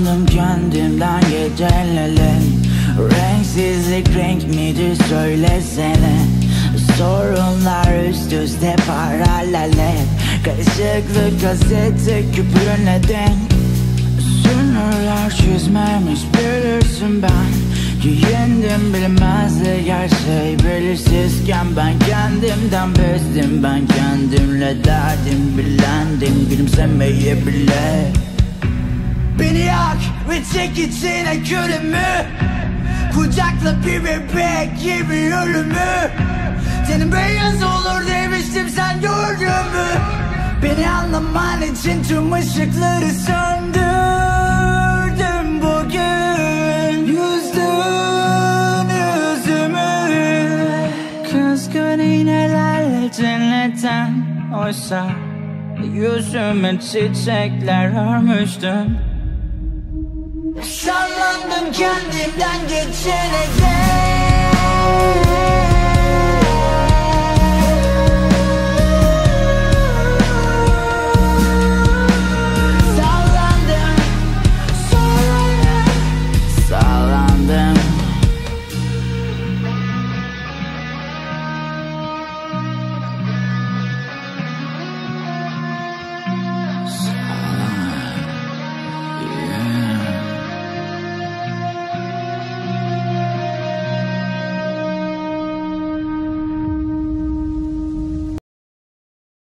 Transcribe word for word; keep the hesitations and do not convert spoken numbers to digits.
Sallandım kendimden geçene. Renksizlik renk midir söylesene. Sorunlar üst üste paralel. Karışıklık gazete küprüne denk. Sınırlar çizmem bilirsin ben. Giyindim bilinmezlik her şey belirsizken. Ben kendimden bezdim, ben kendimle derdim. Bilendim gülümsemeye bile. Beni yak ve çek içine külümü. Kucakla bir bebek gibi ölümü. Senin beyaz olur demiştim, sen gördün mü? Beni anlaman için tüm ışıkları söndürdüm bugün. Yüzdün yüzümü kızgın iğnelerle cennetten. Oysa yüzüme çiçekler örmüştüm. Sallandım kendimden geçene.